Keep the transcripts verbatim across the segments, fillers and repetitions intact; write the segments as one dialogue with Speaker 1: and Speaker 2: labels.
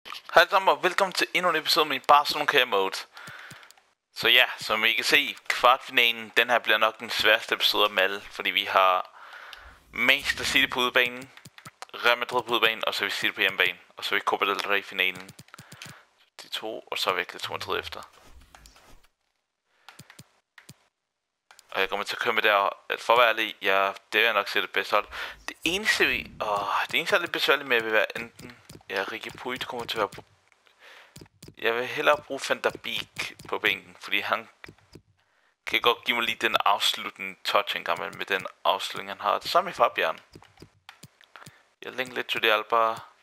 Speaker 1: Hej alle sammen og velkommen til endnu en episode med Barcelona Care Mode. Så ja, som I kan se, kvartfinalen, den her bliver nok den sværeste episode af dem alle. Fordi vi har Manchester City på udebanen, Real Madrid på udebanen, og så er vi City på hjemmebane. Og så er vi Copa del Rey finalen. De to, og så er vi Atletico Madrid efter. Og jeg kommer til at køre med der, for at være ærlig, ja, det vil jeg nok se det bedste hold. Det eneste, vi, åh, det eneste er lidt besværligt med, at vi vil være enten, ja, Ricky Puig kommer til at være på. Jeg vil hellere bruge Van der Beek på bænken, fordi han kan godt give mig lige den afsluttende touch en gang med den afslutning han har. Det samme i Fabian. Jeg længer lidt til det Alba.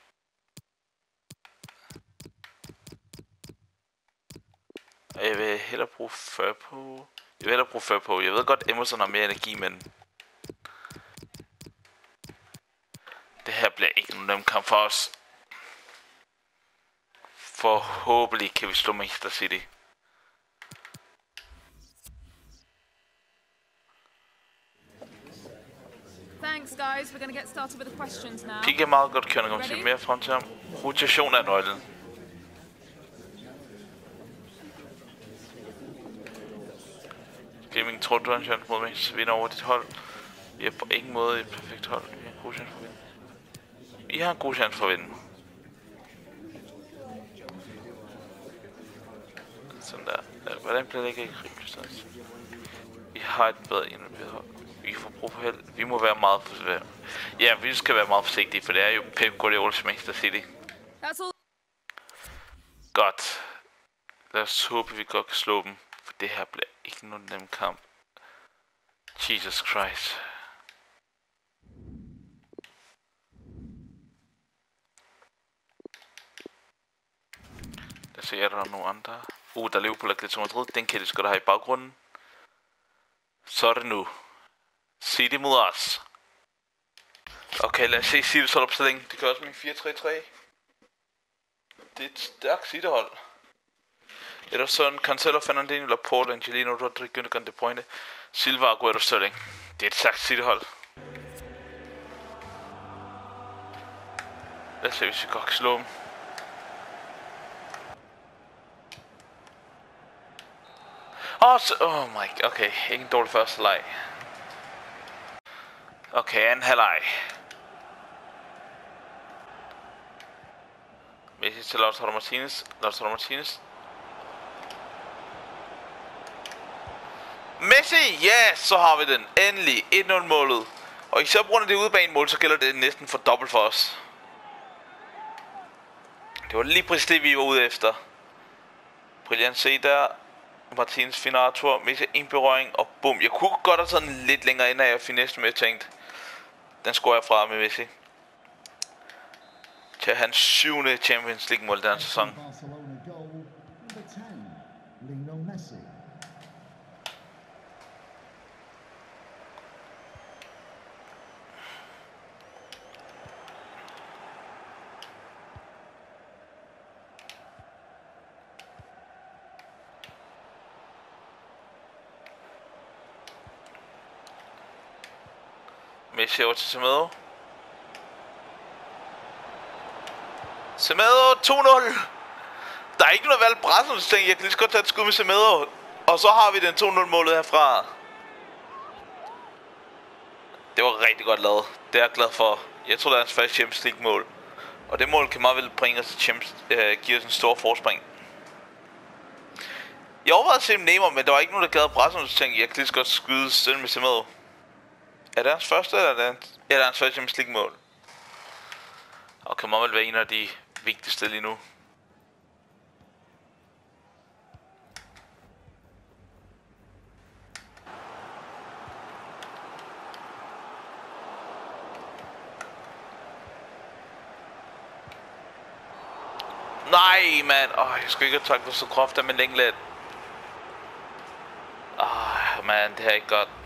Speaker 1: Og jeg vil hellere bruge Firpo. Jeg vil hellere bruge Firpo. Jeg ved godt, Emerson har mere energi, men det her bliver ikke nogen nem kamp for os. Forhåbentlig kan vi slå Manchester City.
Speaker 2: Thanks guys, we're going to get started with the questions now.
Speaker 1: Pik er meget godt kørende, kommer til mere frem til ham. Rotation er nøglen. Gaming, tror du, han chance mod Manchester vinder over dit hold? Vi er på ingen måde et perfekt hold. Vi har en god chance for at vinde. Vi har en god chance for at vinde. Sådan der. Ja, hvordan bliver det ikke ikke rimelig stans? Vi har et bedre indvendigt hold. Vi får brug for held. Vi må være meget forsigtige. Ja, vi skal være meget forsigtige, for det er jo Pep Guardiolas Manchester City. Godt. Lad os håbe, vi godt kan slå dem. For det her bliver ikke nogen nem kamp. Jesus Christ. Der ser jeg, der er nogle andre. Uh, der lever på Atletico Madrid. Den kan de sgu da have i baggrunden. Så er det nu. City mod os. Okay, lad os se City's holdopstilling. Det gør også min fire tre tre. Det er et stærkt City-hold. Ederson, Cancelo, Fernandinho, Laporte, Angelino, Rodrigo, Gundogan, De Bruyne, Silva, Aguero, Sterling. Det er et stærkt City-hold. Lad os se, hvis vi godt kan slå dem. Oh, så, oh my god, okay, ikke en dårlig første leg. Okay, anden halvleg. Messi til Lautaro Martinez, Lautaro Martinez. Messi, ja, yes, så har vi den, endelig, et nul målet. Og især på grund af det udebanemål, så gælder det næsten for dobbelt for os. Det var lige præcis det, vi var ude efter. Brilliant se der. Martins finder Arthur, Messi en berøring, og bum. Jeg kunne godt have taget den lidt længere ind, af jeg fineste med tænkt. Den scorer jeg fra med Messi. Til hans syvende Champions League mål den sæson. Messi over til Semedo. Semedo to nul. Der er ikke noget valg pressen, så tænker jeg, jeg kan lige så godt tage et skud med Semedo. Og så har vi den to nul målet herfra. Det var rigtig godt lavet. Det er jeg glad for. Jeg tror det er hans første Champions League mål. Og det mål kan meget vel bringe os til Champions, øh, give os en stor forspring. Jeg overvejede at se dem Neymar, men der var ikke nogen der gad pressen, så tænkte jeg, jeg kan lige så godt skyde selv med Semedo. Er det hans første, eller er det hans, er det hans første Champions League mål? Og kan man vel være en af de vigtigste lige nu. Nej, mand. Åh, oh, jeg skulle ikke have trækket på så groft, der med længe lidt. Åh, oh, man, det her er ikke godt.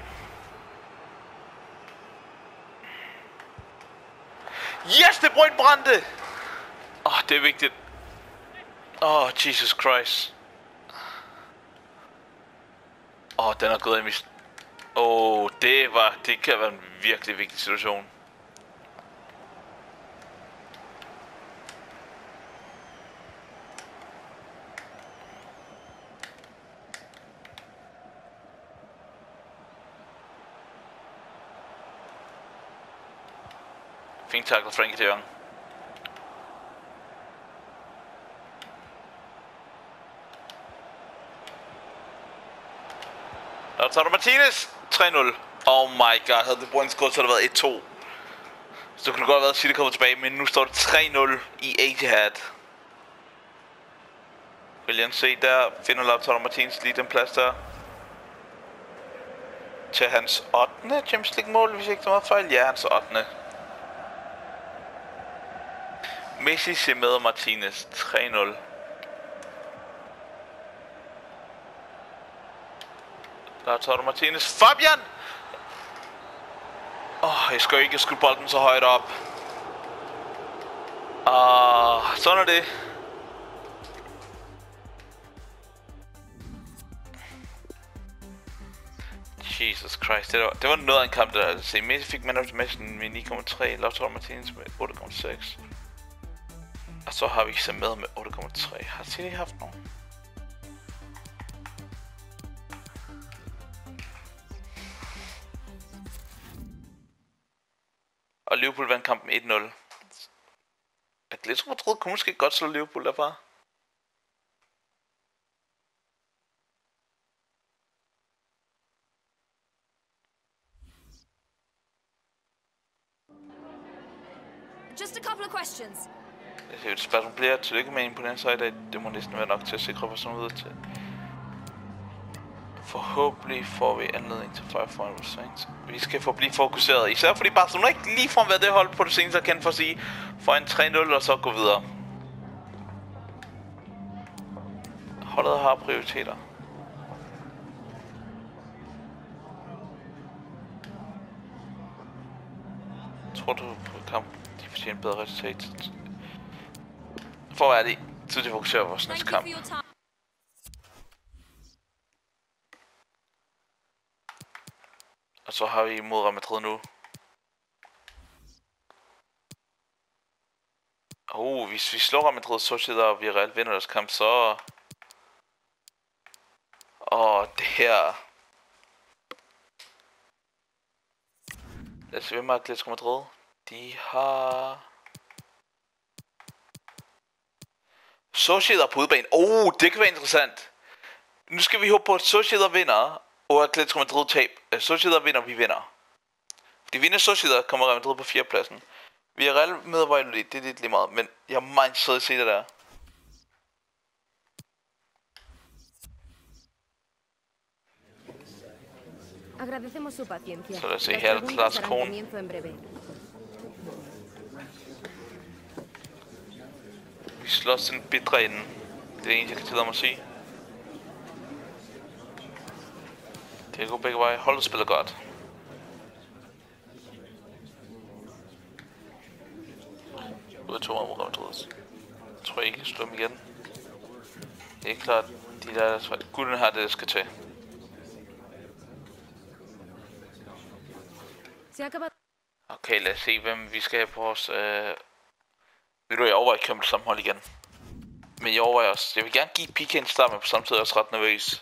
Speaker 1: Yes, det brød brændte! Åh, oh, det er vigtigt. Åh, oh, Jesus Christ. Åh, oh, den er gået i mis... Åh, oh, det var... Det kan være en virkelig vigtig situation. Fint tacklet, Frankie de Jong. Lautaro Martinez, tre nul. Oh my god, havde det Bruyne skåret, så havde det været et to. Så kunne det godt have været, at City kommer tilbage, men nu står det tre nul i Etihad. William se der, finder Lautaro Martinez lige den plads der. Til hans ottende Champions League mål, hvis ikke der er meget fejl. Ja, hans ottende. Messi ser med Martinez, tre nul. Lautaro Martinez, Fabian! Åh, oh, jeg skal ikke skyde bolden så højt op. Ah, uh, sådan er det. Jesus Christ, det var, det var noget af en kamp der. Se, Messi fik man of the match med ni komma tre, Lautaro Martinez med otte komma seks. Og så har vi Semedo med otte komma tre. Har City haft nogen? Og Liverpool vandt kampen et nul. Atletico Madrid kunne måske godt slå Liverpool derfra.
Speaker 3: Just a couple of questions.
Speaker 1: Jeg ser et spørgsmål bliver tillykke med en på den side i dag. Det må næsten være nok til at sikre personen videre til. Forhåbentlig får vi anledning til fire foran vores Saints. Vi skal forblive fokuseret, især fordi Barcelona ikke ligefrem været det hold på det seneste kendt for at sige for en tre nul og så gå videre. Holdet har prioriteter. Tror du på kampen, de fortjener bedre resultat? For at være det, så de fokuserer på vores næste kamp. Og så har vi mod Real Madrid nu. Oh, hvis vi slår Real Madrid, så sidder og vi reelt vinder deres kamp, så... Åh, oh, det her... Lad os se, hvem har Atletico Madrid? De har... Sociedad på udebane. Oh, det kan være interessant. Nu skal vi håbe på, at Sociedad vinder, og Atletico Madrid tab. Sociedad vinder, vi vinder. Fordi vinder Sociedad, kommer Real Madrid på fjerdepladsen. Vi er reelt med at Valladolid, det er lidt lige meget, men jeg er meget interesseret at se det der.
Speaker 3: Agradecemos su paciencia.
Speaker 1: Så lad os se her, Lars Krohn. Vi slås en bitre inden. Det er det eneste, jeg kan tillade mig at sige. Det går begge veje. Holdet spiller godt. Ud af to år mod Madrid. Jeg tror ikke, jeg slår dem igen. Det er klart, de der gulden har det, der skal til. Okay, lad os se, hvem vi skal have på vores... Øh... Ved du, jeg overvejer ikke at sammenhold igen. Men jeg overvejer også... Jeg vil gerne give P K en start, men på samme tid også ret nervøs.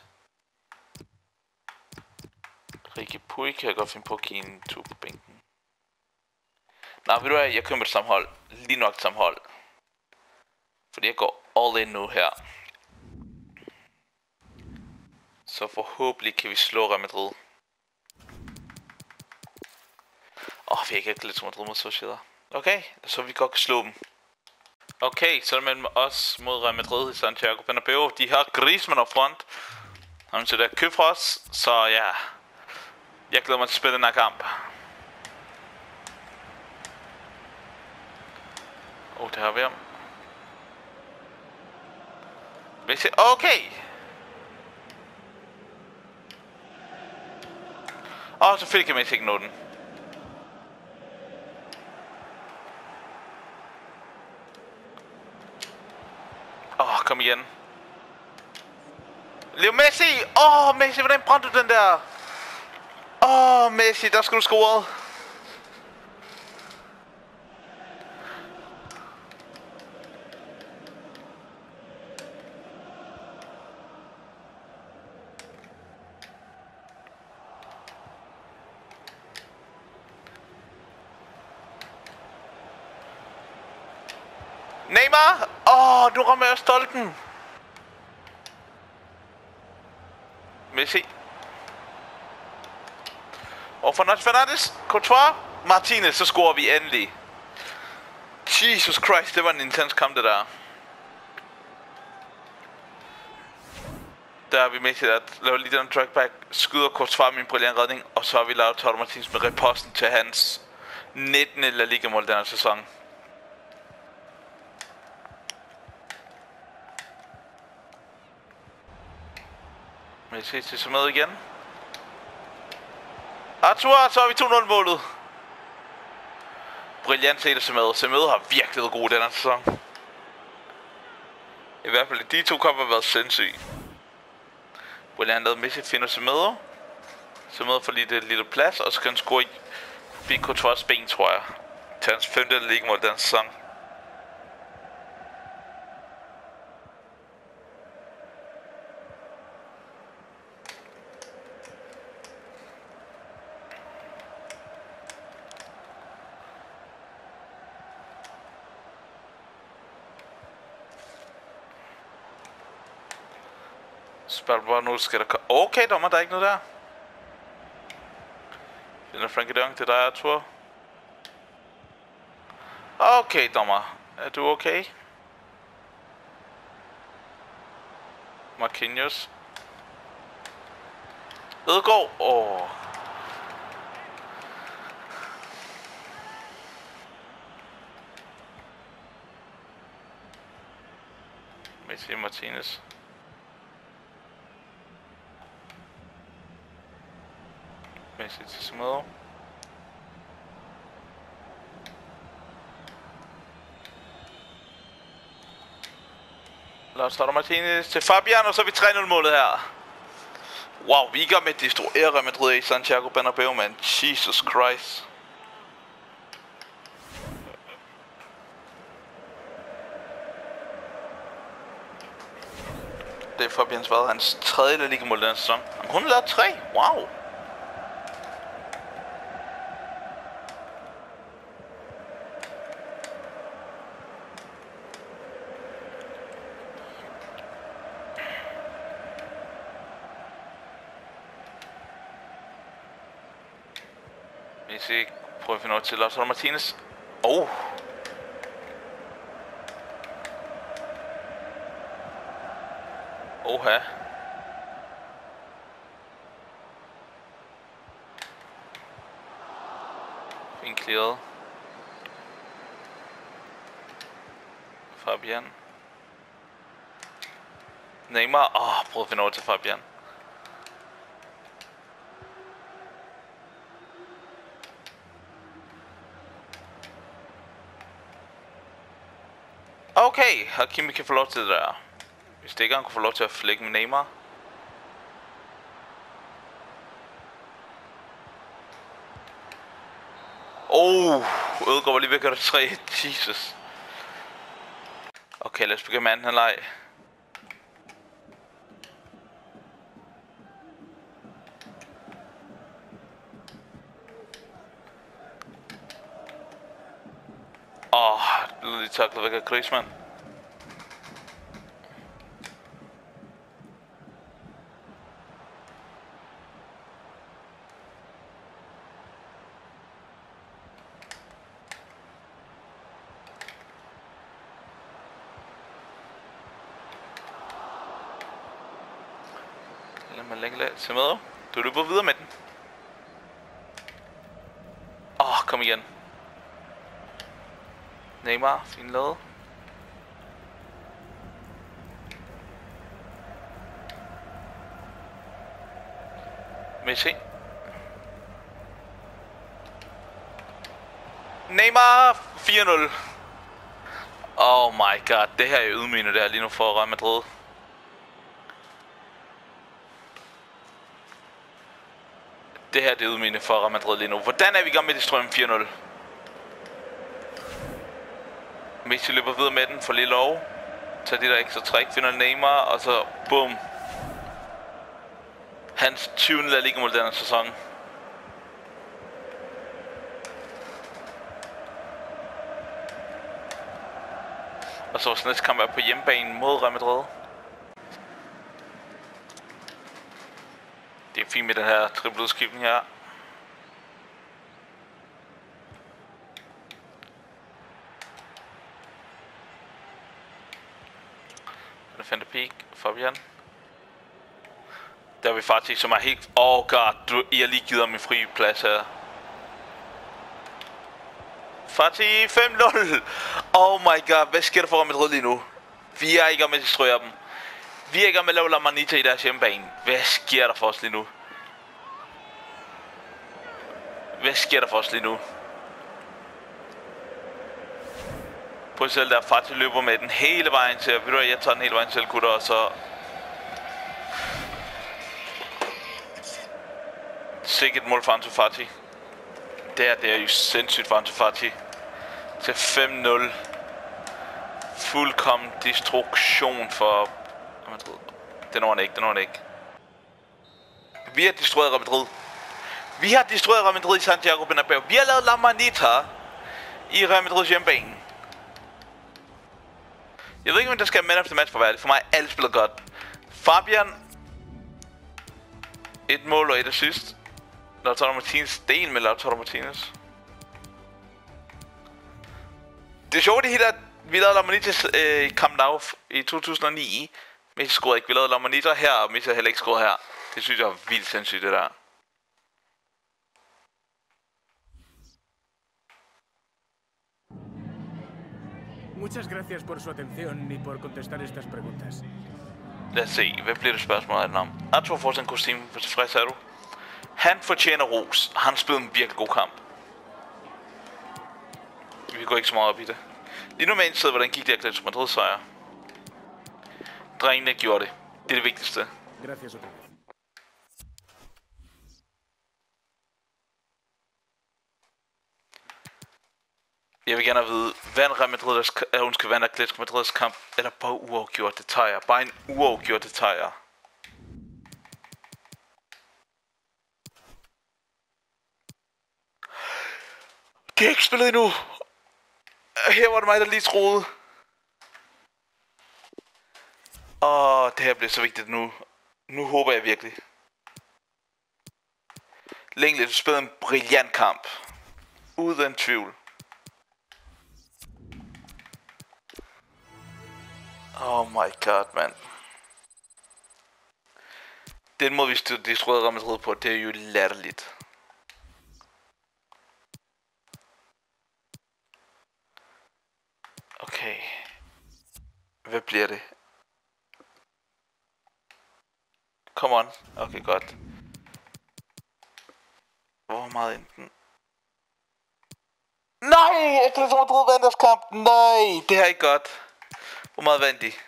Speaker 1: Rikke Pui kan jeg godt finde på at give en tur på bænken. Nej, ved du hvad, jeg køber et sammenhold. Lige nok et sammenhold. Fordi jeg går all in nu her. Så forhåbentlig kan vi slå Real Madrid. Åh, oh, vi har ikke lidt som Madrid mod Sociedad. Okay, så vi godt kan slå dem. Okay, så er det mellem os mod Real Madrid i Santiago Bernabeu. De har Griezmann op front. Han til der køb fra os, så ja. Jeg glæder mig til at spille den her kamp. Åh, oh, det har vi ham. Messi, okay! Åh, oh, selvfølgelig kan Messi ikke nå den. Åh, oh, kom igen. Leo Messi! Åh, oh, Messi, hvordan brændte du den der? Åh, oh, Messi, der skulle du score. Neymar! Åh, oh, nu rammer jeg stolpen. Messi. Og Fernandes, Fernandes, Courtois, Martinez, så scorer vi endelig. Jesus Christ, det var en intens kamp, det der. Der er vi med til at lave lige den trackback, skyder Courtois med en brilliant redning, og så har vi lavet Lautaro Martinez med reposten til hans nittende La Liga-mål denne sæson. Messi til Semedo igen. Arthur, så har vi to nul målet. Brilliant set af Semedo. Semedo har virkelig været god denne sæson. I hvert fald de to kampe har været sindssyge. Brilliant lavet Messi finder Semedo. Semedo får lige det lille plads, og så kan han score i forbi Courtois ben, tror jeg. Til hans femte ligamål denne sæson. Spørg bare nu, skal der komme... Okay, dommer, der er ikke noget der. Finder Frankie de Jong til dig, Arthur. Okay, dommer. Er du okay? Marquinhos. Ødegaard. Åh. Oh. Messi Martinez. Messi til Semedo. Lautaro Martinez til Fabian, og så er vi tre nul målet her. Wow, vi er i gang med at destruere Real Madrid i Santiago Bernabeu, man. Jesus Christ. Det er Fabians været hans tredje La Liga-mål denne sæson. Han kunne have lavet tre. Wow. Messi prøver at finde over til Lautaro Martinez. Oh. Oha. Fint clearet. Fabian. Neymar. Åh, oh, prøv at finde over til Fabian. Okay, Hakimi kan få lov til det der. Hvis det ikke han kunne få lov til at flække med Neymar. Oh, Ødegaard var lige ved at gøre det tre. Jesus. Okay, lad os begynde med anden halvleg. Åh, oh, det blev lige taklet væk af Griezmann. Lad mig lægge lidt til med. Du løber videre med den. Åh, oh, kom igen. Neymar, fin lavet. Messi. Neymar, fire nul. Oh my god, det her er ydmygende der lige nu for Real Madrid. Det her det er ydmygende for Real Madrid lige nu. Hvordan er vi i gang med at destruere fire nul? Messi løber videre med den, får lige lov. Tager de der ekstra træk, finder Neymar, og så bum. Hans tyvende La Liga-mål denne sæson. Så vores næste kamp er på hjemmebane mod Real Madrid. Det er fint med den her trippeludskiftning her. Den fandt peak, Fabian. Der er vi faktisk, som er helt... Oh god, du, I har lige givet ham en fri plads her. Fatih fem nul. Oh my god, hvad sker der for Real Madrid lige nu? Vi er ikke om at destruere dem. Vi er ikke om at lave La Manita i deres hjemmebane. Hvad sker der for os lige nu? Hvad sker der for os lige nu? På selv der Fatih løber med den hele vejen til. Ved du hvad, jeg tager den hele vejen til, gutter, og så... Sikkert mål for Ansu Fati. Det er, det er jo sindssygt for Ansu Fati. Til fem nul. Fuldkommen destruktion for Madrid. Det når han ikke, det når han ikke. Vi har destrueret Real Madrid. Vi har destrueret Real Madrid i Santiago Bernabeu. Vi har lavet La Manita i Real Madrids hjemmebane. Jeg ved ikke, om der skal man efter match for værdigt. For mig er alle spillet godt. Fabian. Et mål og et assist. Lautaro Martinez. Det er en med Lautaro Martinez. Det er sjovt, det hele, at vi lavede La Manita øh, i Camp Nou i to tusind og ni. Messi scorede ikke. Vi lavede La Manita her, og Messi har heller ikke scoret her. Det synes jeg er vildt sindssygt, det der.
Speaker 4: Muchas gracias por su atención y por contestar estas preguntas.
Speaker 1: Lad os se, hvad bliver det spørgsmål af den om? Arthur får sin kostume på tilfreds, er du? Han fortjener ros. Han spillede en virkelig god kamp. Vi går ikke så meget op i det. Lige nu med en sted, hvordan gik det Atletico Madrid sejr? Drengene gjorde det. Det er det vigtigste.
Speaker 4: Gracias otra vez.
Speaker 1: Jeg vil gerne vide, vand Real Madrid's, øh, hun skal vande Atletico Madrid's kamp, eller bare uafgjort det tager. Bare en uafgjort det tager. Det er ikke spillet endnu. Her var det mig, der lige troede. Åh, det her bliver så vigtigt nu. Nu håber jeg virkelig. Længe lidt spillet en brilliant kamp. Uden tvivl. Oh my god, man. Den måde vi destruerede Real Madrid på, det er jo latterligt. Okay. Hvad bliver det? Come on. Okay, godt. Hvor meget enten? Nej! Atletico Madrid vandt deres kamp. Nej! Det her er ikke godt. Hvor meget vandt de?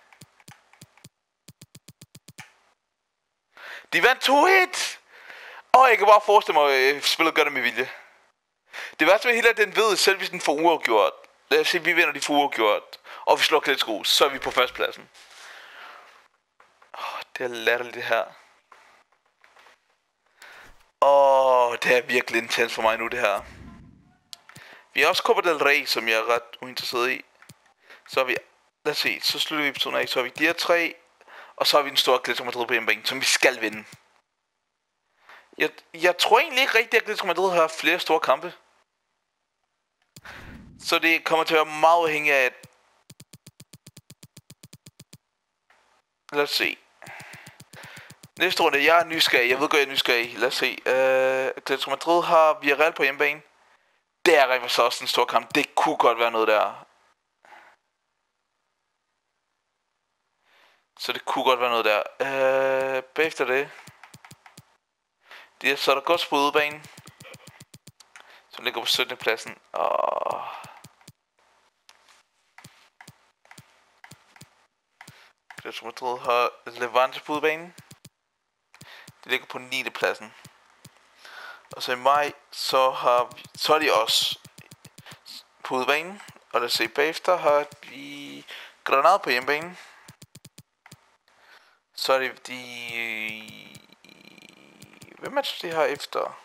Speaker 1: De vandt to et! Åh, oh, jeg kan bare forestille mig, at spillet gør det med vilje. Det værste med hele at den ved, selv hvis den får uafgjort. Lad os se, vi vinder de får uafgjort. Og vi slår Atletico, så er vi på førstepladsen. Åh, oh, det er latterligt det her. Åh, oh, det er virkelig intens for mig nu det her. Vi har også Copa del Rey, som jeg er ret uinteresseret i. Så har vi... Lad os se, så slutter vi episoden af. Så har vi de her tre. Og så har vi den store Atletico Madrid på hjemmebane, som vi skal vinde. Jeg, jeg tror egentlig ikke rigtigt, at Atletico Madrid har flere store kampe. Så det kommer til at være meget afhængigt af... Lad os se. Næste runde, jeg er nysgerrig. Jeg ved godt, jeg er nysgerrig. Lad os se. Uh, Atletico Madrid har Villarreal på hjemmebane. Det er rent så også en stor kamp. Det kunne godt være noget der. Så det kunne godt være noget der. Uh, bagefter det. Det er så der godt på udebanen. Som ligger på syttende pladsen. Og... Atletico Madrid har Levante på udebanen. Det ligger på niende pladsen. Og så i maj, så har vi, så er de også på udebanen. Og lad os se, bagefter har vi Granada på hjemmebanen. Så er det de... Hvem match de har efter?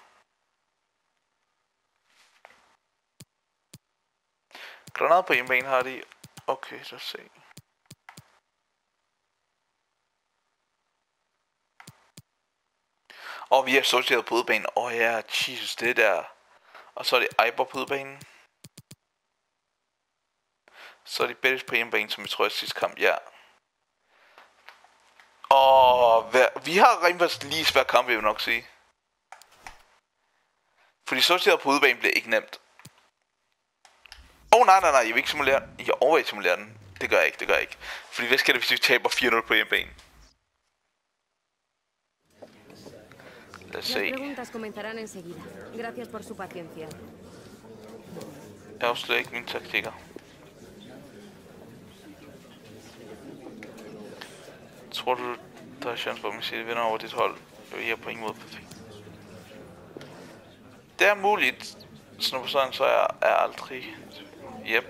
Speaker 1: Granada på hjemmebane har de. Okay, lad os se. Og vi har sorteret på udebanen. Åh oh, ja, Jesus, det der. Og så er det Eibar på udebanen. Så er det Betis på hjemmebane, som jeg tror er sidste kamp, ja. Og vi har rent faktisk lige svært kamp, vil jeg nok sige. Fordi sorteret på udebanen bliver ikke nemt. Åh oh, nej, nej, nej, jeg vil ikke simulere den. Jeg overvejer simulere den. Det gør jeg ikke, det gør jeg ikke. Fordi hvad sker der, hvis vi taber fire nul på hjemmebane? Lad os se.
Speaker 3: Las preguntas comenzarán enseguida. Gracias por su paciencia.
Speaker 1: Jeg afslører ikke mine taktikker. Tror du, der er chance for, at man siger, at vinder over dit hold? Jeg er på ingen måde perfekt. Det er muligt. Sådan på sådan, så er jeg aldrig... Yep.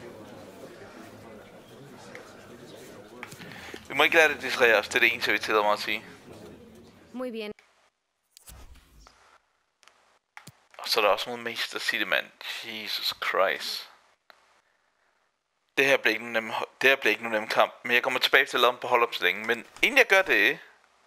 Speaker 1: Vi må ikke lade det distrahere os. Det er det eneste, vi tillader mig at sige.
Speaker 3: Muy bien.
Speaker 1: Og så er der også mod Manchester City, mand. Jesus Christ. Det her bliver ikke nogen nem, det her bliver ikke nogen nem kamp. Men jeg kommer tilbage til at lade dem på holdopstillingen. Men inden jeg gør det...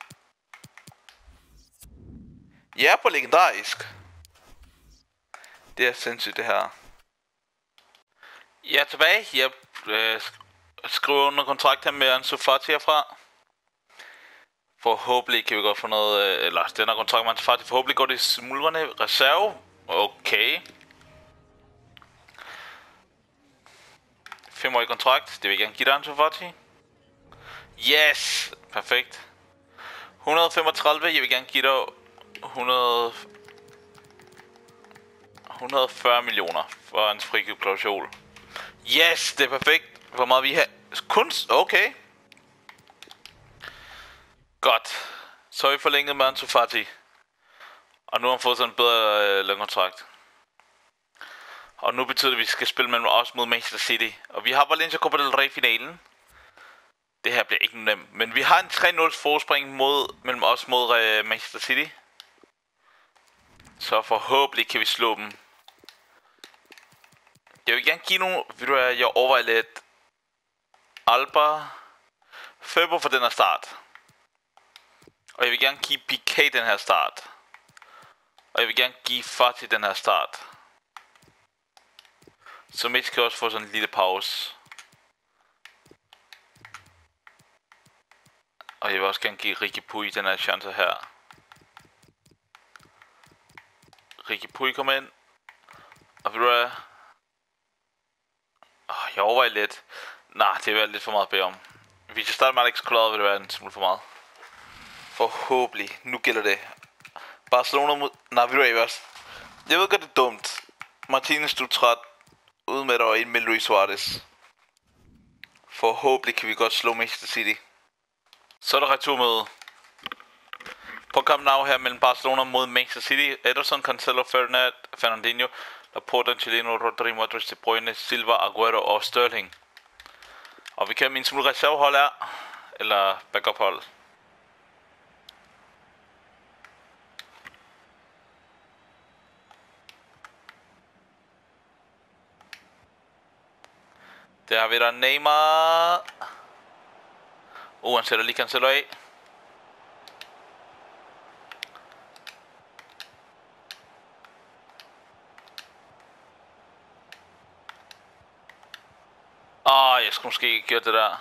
Speaker 1: Jeg er på legendarisk. Det er sindssygt, det her. Jeg er tilbage. Jeg øh, skriver under kontrakt her med Ansu Fati herfra. Forhåbentlig kan vi godt få noget... Øh, eller den her kontrakt med Ansu Fati. Forhåbentlig går det smulverne. Reserve. Okay. Femårig kontrakt. Det vil jeg gerne give dig, Ansu Fati. Yes! Perfekt. et hundrede og femogtredive. Jeg vil gerne give dig hundrede... et hundrede og fyrre millioner for hans frikøbsklausul. Yes! Det er perfekt. Hvor meget vi har... Kunst? Okay. Godt. Så har vi forlænget med Ansu Fati. Og nu har han fået sådan en bedre øh, lønkontrakt. Og nu betyder det, at vi skal spille mellem os mod Manchester City. Og vi har Valencia Copa del Rey-finalen. Det her bliver ikke nemt. Men vi har en tre nul forspring mod, mellem os mod øh, Manchester City. Så forhåbentlig kan vi slå dem. Jeg vil gerne give nogle... Ved du hvad, jeg overvejer lidt... Alba... Føber for den her start. Og jeg vil gerne give P K den her start. Og jeg vil gerne give Fati den her start. Så Mitch kan også få sådan en lille pause. Og jeg vil også gerne give Ricky Puig den her chance her. Ricky Puig kommer ind. Og ved du hvad? Oh, jeg overvejer lidt. Nej, det er lidt for meget at bede om. Hvis jeg starter med Alex Collado, vil det være en smule for meget. Forhåbentlig. Nu gælder det. Barcelona mod... Nej, ved du hvad, også. Jeg ved godt, det er dumt. Martinez, du er træt. Ude med dig og ind med Luis Suarez. Forhåbentlig kan vi godt slå Manchester City. Så er der returmøde. På kampen now her mellem Barcelona mod Manchester City. Ederson, Cancelo, Fernand, Fernandinho, Laporta, Angelino, Rodri, Modric, De Bruyne, Silva, Aguero og Sterling. Og vi kan min smule reservehold her. Eller backup hold. Der har vi der Neymar. Uh, han sætter lige Cancelo af. Åh, oh, jeg skulle måske ikke gøre det der.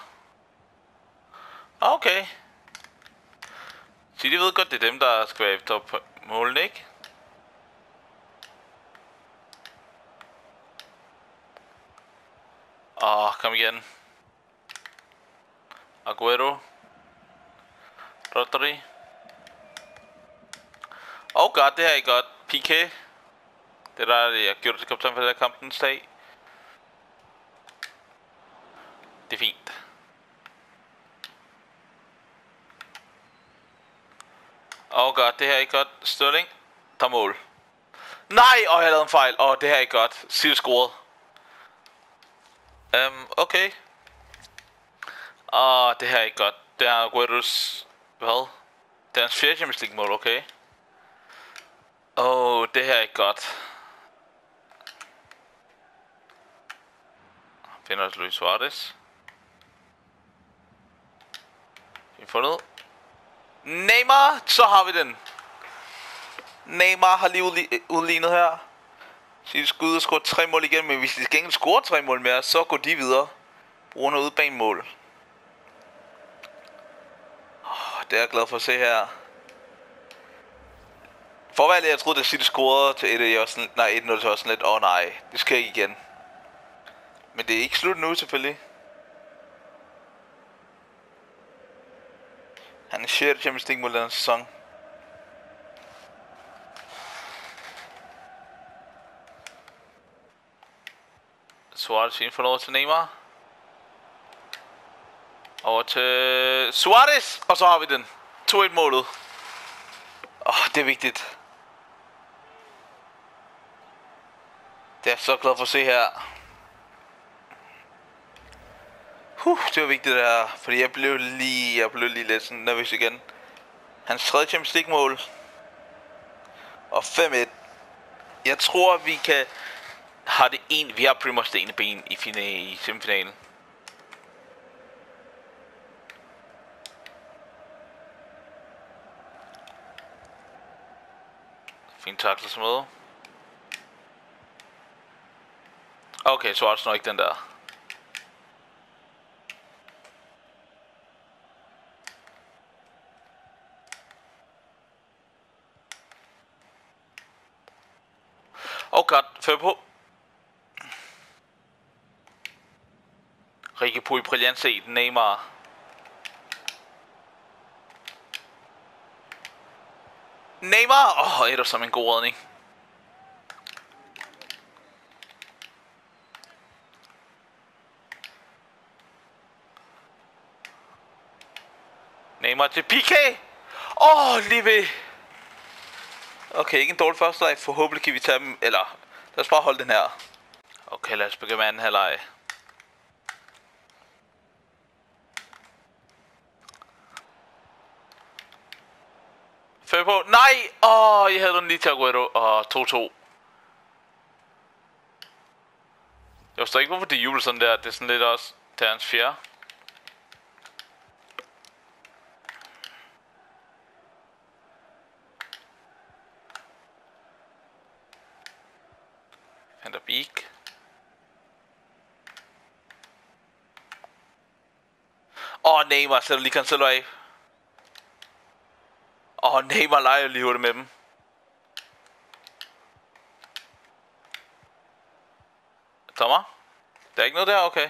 Speaker 1: Okay. Så de ved godt, det er dem, der skal være efter på målen, ikke? Åh, oh, kom igen. Aguero. Rodri. Oh god, det her er ikke godt. P K. Det der, jeg gjorde det kaptajn for det der kampens dag. Det er fint. Oh god, det her er ikke godt. Sterling. Der mål. Nej, åh, oh, jeg lavede en fejl. Åh, oh, det her er ikke godt. Sil scoret. Um, okay. Åh, oh, det her er ikke godt. Det er Aguero's... Hvad? Det er hans fjerde Champions League mål, okay. Åh, oh, det her er ikke godt. Finder os Luis Suarez. Vi har fundet Neymar, så har vi den. Neymar har lige udlignet her. Så de skal ud og score tre mål igen, men hvis de skal ikke score tre mål mere, så går de videre. Bruger noget udbanemål. Oh, det er jeg glad for at se her. For hvad jeg troede, at City scorede til et af sådan, nej, et nul til også sådan lidt, åh oh, nej, det skal ikke igen. Men det er ikke slut nu selvfølgelig. Han er sjette Champions League mål den sæson. Suarez ind for noget til Neymar. Over til Suarez, og så har vi den. to et målet. Åh, oh, det er vigtigt. Det er jeg så glad for at se her. Huh, det var vigtigt det her, fordi jeg blev lige, jeg blev lige lidt sådan nervøs igen. Hans tredje Champions League mål. Og fem et. Jeg tror vi kan har det en, vi har pretty much det ene ben i finale, i semifinalen. Fint taklet som med. Okay, så er det nok ikke den der. Oh god, før på. Rikke på i brilliant set, Neymar. Neymar! Åh, oh, et som en god redning. Neymar til P K! Åh, oh, lige ved. Okay, ikke en dårlig første leg. Forhåbentlig kan vi tage dem. Eller, lad os bare holde den her. Okay, lad os begynde med anden halvleg. Før på. Nej! Åh, oh, jeg havde den lige til Aguero. Og to to. Jeg forstår ikke, hvorfor det jubler sådan der. Det er sådan lidt også. Det er hans fjerde. Van der Beek. Åh, oh, Neymar sætter lige Cancelo af. Åh, oh, Neymar leger lige hurtigt med dem. Tommer? Der er ikke noget der? Okay.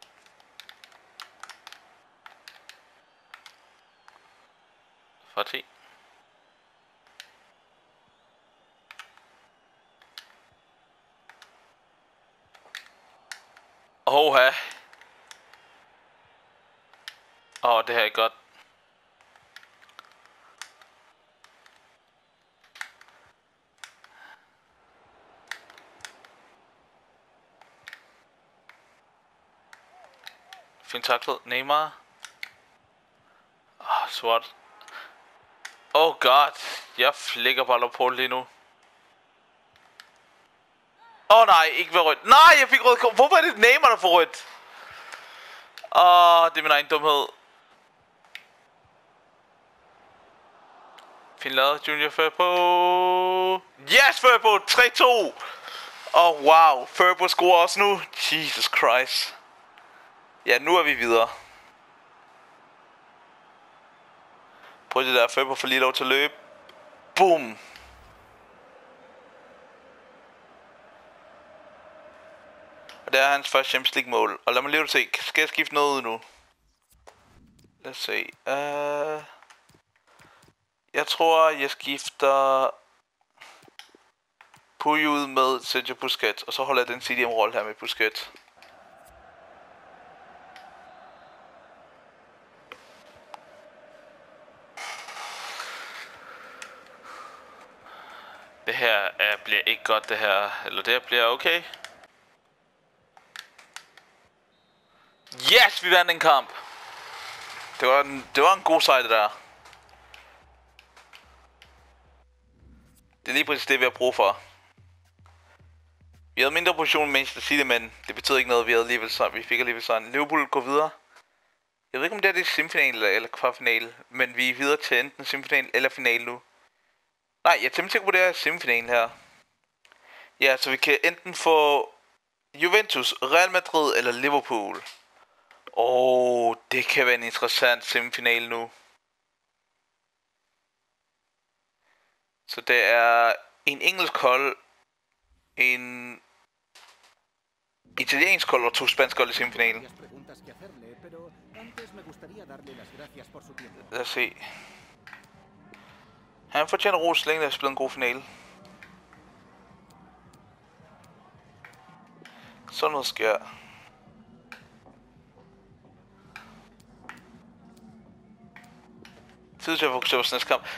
Speaker 1: For ti. Oha. Åh, oh, det her er godt. Fint taklet. Neymar. Åh, oh, sort. Oh god. Jeg flækker baller på lige nu. Åh oh, nej, ikke ved rødt. Nej, jeg fik rødt kort. Hvorfor er det Neymar, der får rødt? Åh, oh, det er min egen dumhed. Fint lavet, Junior Firpo. Yes, Firpo, tre to. Åh, oh, wow. Firpo scorer også nu. Jesus Christ. Ja, nu er vi videre. Prøv det der, Firpo får lige lov til at løbe. Boom. Og det er hans første Champions League mål. Og lad mig lige se, skal jeg skifte noget ud nu? Lad os se. Uh, jeg tror, jeg skifter Puy ud med Sergio Busquets. Og så holder jeg den C D M-rolle her med Busquets. Det her er, bliver ikke godt, det her. Eller det her bliver okay. Yes, vi vandt en kamp. Det var en, det var en god sejr, det der. Det er lige præcis det, vi har brug for. Vi havde mindre position med Manchester City, men det betyder ikke noget. Vi havde alligevel sådan, vi fik alligevel sådan. Liverpool går videre. Jeg ved ikke, om det er det semifinal eller, eller kvartfinal, men vi er videre til enten semifinal eller final nu. Nej, jeg er temmelig sikker på, det er semifinalen her. Ja, så vi kan enten få Juventus, Real Madrid eller Liverpool. Åh, oh, det kan være en interessant semifinal nu. Så det er en engelsk hold, en italiensk hold og to spanske hold i semifinalen. Lad os se. Han fortjener ros, så længe der har spillet en god finale. Sådan noget sker. Tid til at fokusere på sådan en kamp.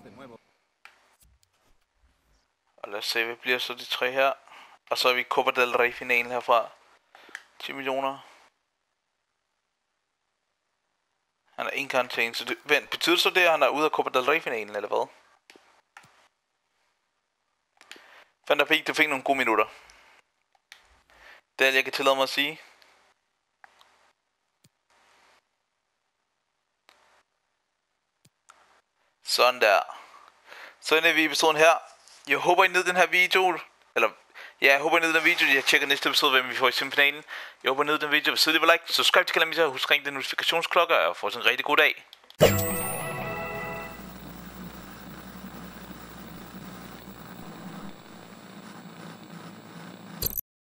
Speaker 1: Og lad os se, hvad bliver så de tre her. Og så er vi Copa del Rey finalen herfra. ti millioner. Han er en karantæne, så det, vent, betyder så det, at han er ude af Copa del Rey finalen, eller hvad? Van der Beek, du fik nogle gode minutter. Det er, jeg kan tillade mig at sige. Sådan der. Så ender vi i episoden her. Jeg håber, I nød den her video. Eller, ja, jeg håber, I nød den video. Jeg tjekker næste episode, hvem vi får i semifinalen. Jeg håber, I nød den video. Hvis I vil like, subscribe til kanalen, husk at ringe den notifikationsklokke, og få en rigtig god dag.